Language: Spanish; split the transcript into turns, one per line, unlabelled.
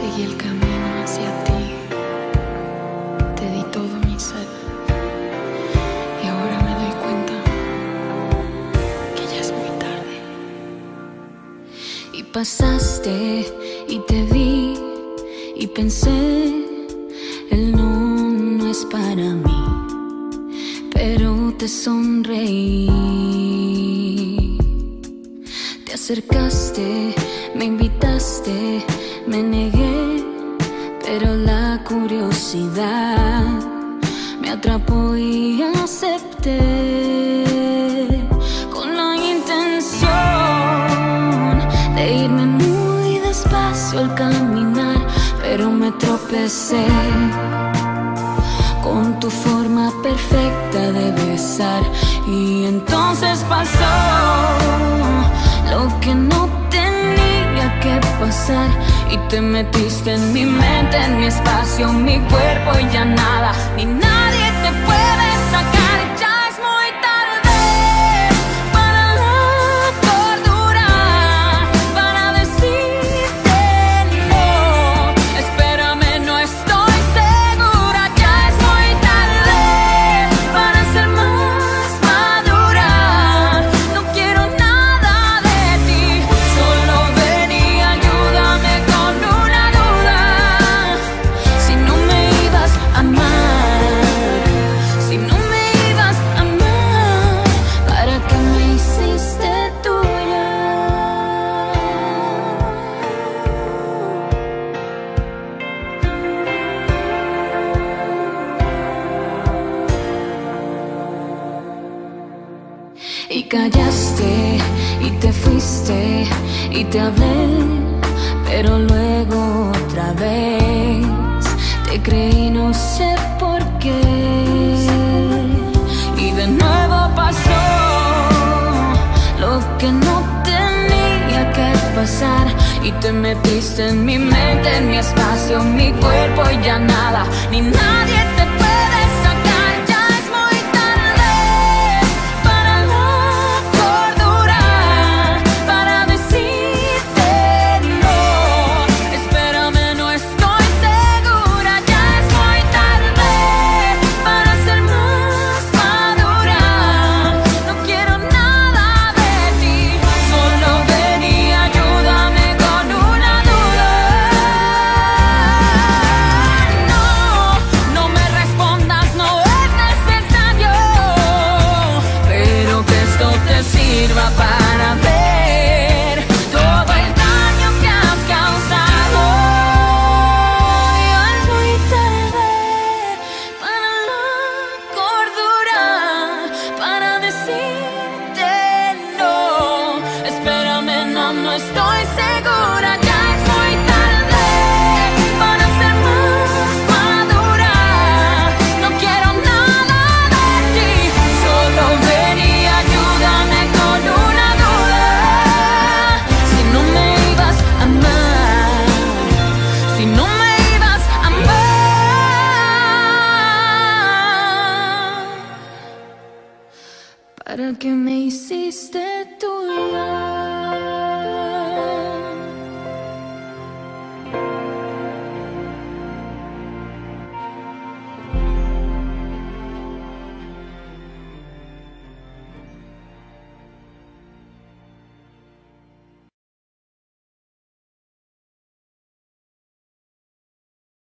Seguí el camino hacia ti, te di todo mi ser y ahora me doy cuenta que ya es muy tarde.
Y pasaste y te vi y pensé, él no es para mí, pero te sonreí. Te acercaste, me invitaste, me negué, pero la curiosidad me atrapó y acepté, con la intención de irme muy despacio al caminar, pero me tropecé con tu forma perfecta de besar. Y entonces pasó lo que no tenía que pasar, y te metiste en mi mente, en mi espacio, en mi cuerpo, y ya nada ni nadie te puede sacar. Ya es muy tarde para la cordura, para decirte no. Espérame, no estoy segura. Ya es muy tarde para ser más madura. No quiero nada de ti, solo ven y ayúdame con una duda. Si no me ibas a amar, si no me ibas a amar, ¿para qué me hiciste tuya? Y callaste y te fuiste y te hablé, pero luego otra vez te creí, no sé por qué. Y de nuevo pasó lo que no tenía que pasar, y te metiste en mi mente, en mi espacio, en mi cuerpo, y ya nada ni nadie te puede sacar. Ya es muy tarde para la cordura, para decirte no. Espérame, no estoy segura. Ya es muy tarde para ser más madura. No quiero nada de ti, solo ven y ayúdame con una duda. No me respondas, no es necesario, pero que esto te sirva para ver todo el daño que has causado. Ya es muy tarde para la cordura, para decirte no. Espérame, no estoy segura.